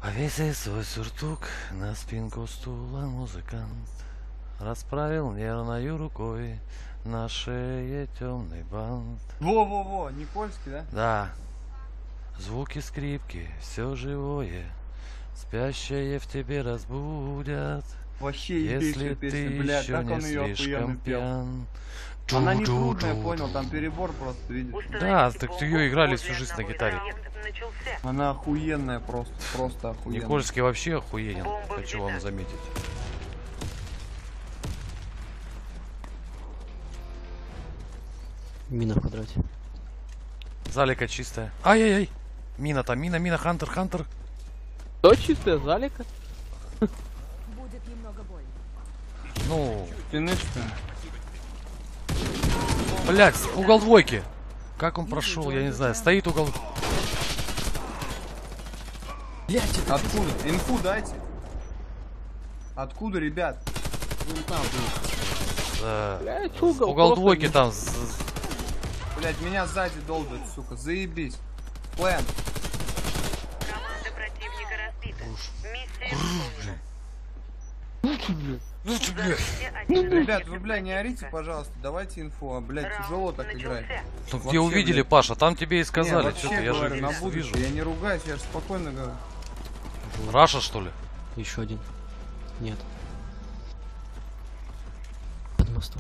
Повесив свой сюртук на спинку стула, музыкант расправил нервною рукой на шее темный бант. Во-во-во, Никольский, да? Да, звуки скрипки, все живое, спящее в тебе разбудят. Вообще Если ебейшая ты песня, блядь, еще как он не ее слишком охуенно пел. пьян. Она не трудная, понял, там перебор просто, видишь. Да, так ее играли всю жизнь на гитаре. Она охуенная просто охуенная. Никольский вообще охуенен, хочу вам заметить. Мина в квадрате. Залика чистая. Ай-яй-яй. Мина там, мина, хантер. То чистая залика. Будет немного больно. Ну, Стены, что ли? блять, угол двойки. Как он прошел, я не знаю. Стоит угол. Блять, это Откуда? Инфу дайте. Откуда, ребят? вон там был. Да. Блять, угол. Угол просто двойки не- там. Блять, меня сзади долбят, сука. Заебись. Плэн. Команда противника разбита. Миссия выполнена. Ну блядь. Ребят, вы, бля, не орите, пожалуйста. Давайте инфу. А, блядь, тяжело так играть. Ну Вообще, где увидели, блядь. Паша, там тебе и Не, сказали. вообще Что ты, я говорю, же на вижу. будущее. Я не ругаюсь, я же спокойно говорю. Раша, что ли? Еще один. Нет. Под мостом.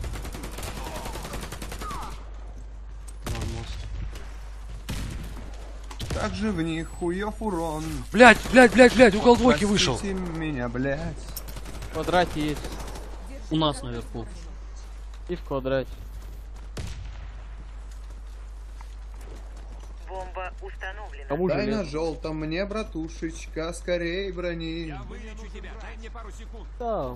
На мост. Как же в них хуёв урон. Блять, угол двойки вышел. Простите меня, блядь. В квадрате есть. У нас наверху. И в квадрате. Бомба установлена. Кому Дай же на лет? желтом мне, братушечка, скорей брони. Да.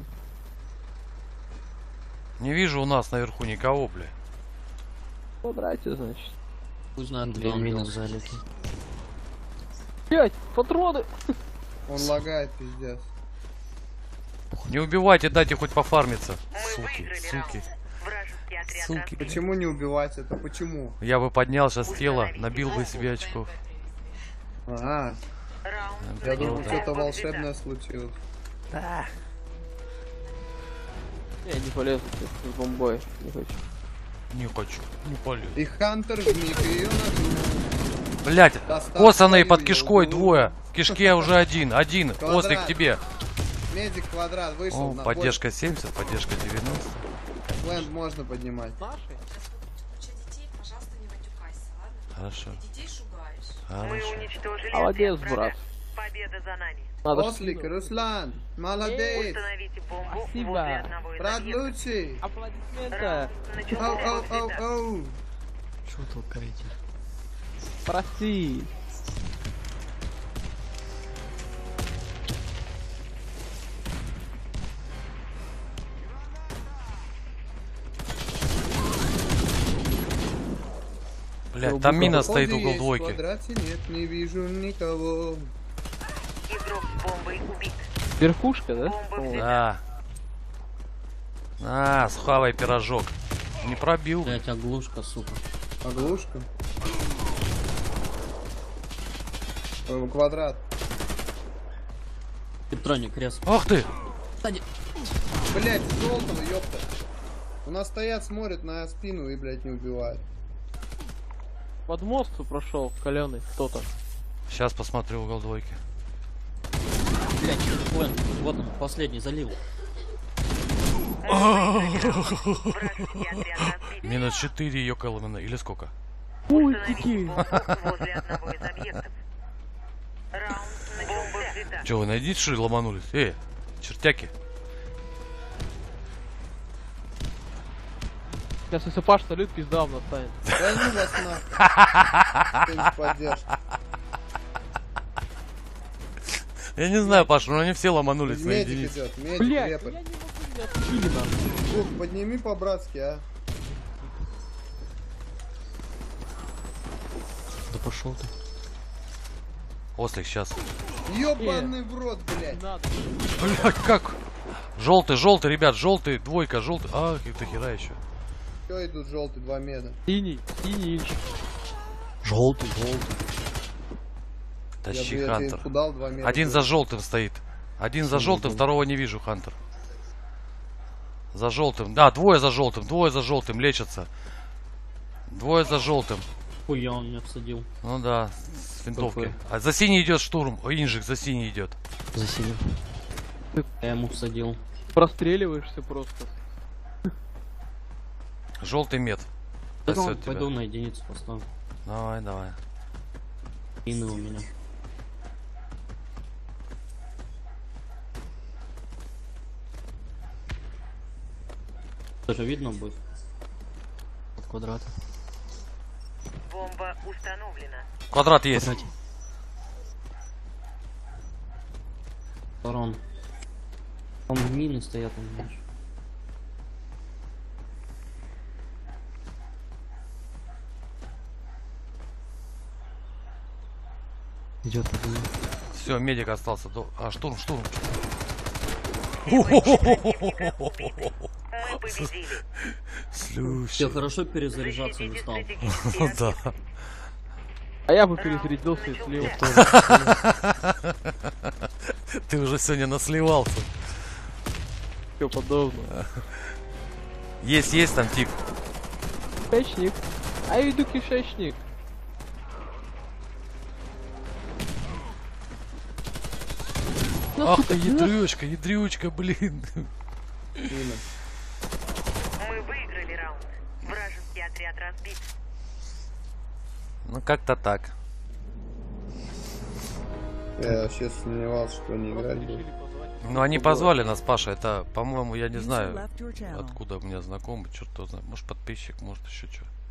Не вижу у нас наверху никого, бля. В квадрате, значит. Пусть знает, где он мина в залике. Блять, патроны! Он лагает, пиздец. Не убивайте, дайте хоть пофармиться. Мы Суки, выиграли суки. раунд. Вражеский отряд Суки. разбит. Почему не убивать это? Почему? Я бы поднял сейчас тело, набил бы себе очков. А, Раунд я думал, да. что-то волшебное случилось. Я не полезу с бомбой. Не хочу. Не хочу, не полю. И Хантер вмиг ее надул. Блять, Достал косаные свою под кишкой елду. двое. В кишке уже один. После к тебе. Медик квадрат вышел. О, на поддержка 70, поддержка 90. Плент можно поднимать. Наши? Куча детей, пожалуйста, не матюкайся, ладно? Хорошо, Ты детей шугаешь. Мы хорошо. уничтожили Молодец, отряд врага. брат. Победа за нами. Надо ж Ослик, скинуть. Руслан, молодец. Установите бомбу Спасибо. возле одного из Брат объектов. лучший. Аплодисменты. Раунд Оу, начался. оу, оу, оу. Чего толкаете? Прости. Блять, там мина стоит Походу угол есть, в двойки. квадрате нет, не вижу никого. Игрок с бомбой убит. Верхушка, да? Бомба О, взята. На, схавай пирожок. Не пробил. Блять, оглушка, сука. Оглушка. Квадрат. Петроник, рез. Ах ты! Блять, желтого, ёпта. У нас стоят, смотрят на спину и, блядь, не убивают. под мост прошел, каленый кто-то. Сейчас посмотрю угол двойки. Блять, Плэн, вот он, последний залил. Вражеский отряд разбит. Минус 4 ёкаловина. Или сколько? Установите бомбу возле одного из объектов. Раунд начался. Че, вы найдите, что ли, ломанулись? Чертяки. Сейчас если Паш салют, пизда вам настанет. Да ну вас нахуй. Ты не поддержишь. Я не знаю, Паша, но они все ломанулись на Медик единицу. идет, медик, Блять, я репер. не могу, меня отпили нам. Фух, подними по-братски, а. Да пошел ты. Ослик, сейчас. Ёбаный в рот, блядь. Не надо. Блять, как? Желтый, ребят, желтый, двойка, желтый. А, каких-то хера еще. Все идут желтый, 2 меда. Синий, синий. Желтый. Тащи, я тебе Хантер. дал 2 метра. Один за желтым стоит. Один за желтым, второго не вижу, Хантер. За желтым. Да, двое за желтым, лечатся. Двое за желтым. Хуя, он меня всадил. Ну да, с винтовки. Какой? А за синий идет штурм. О, Инжик за синий идет. За синим. Я ему всадил. Простреливаешься просто. Желтый мед. Пойду, Спасет тебя. пойду на единицу поставлю. Давай, давай. Мины у меня. Даже видно будет. От квадрата. Бомба установлена. Квадрат есть. Сторон. Там мины стоят, понимаешь. Идет один. Все, медик остался. А, штурм. Мы победили. Слушай. Я хорошо перезаряжаться не Защитите стал. стратегические Да. объекты. А я бы перезарядился и слил. Ты уже сегодня насливался. Все подобное. Есть там тип. Кишечник. А я иду кишечник. Ах ты, ядрючка, блин. Мина. Мы выиграли раунд. Вражеский отряд разбит. Ну как-то так. Я вообще сомневался, что они играть будут. Ну они позвали нас, Паша. Это, по-моему, я не знаю, откуда у меня знакомый. Черт его знает. Может подписчик, может еще что.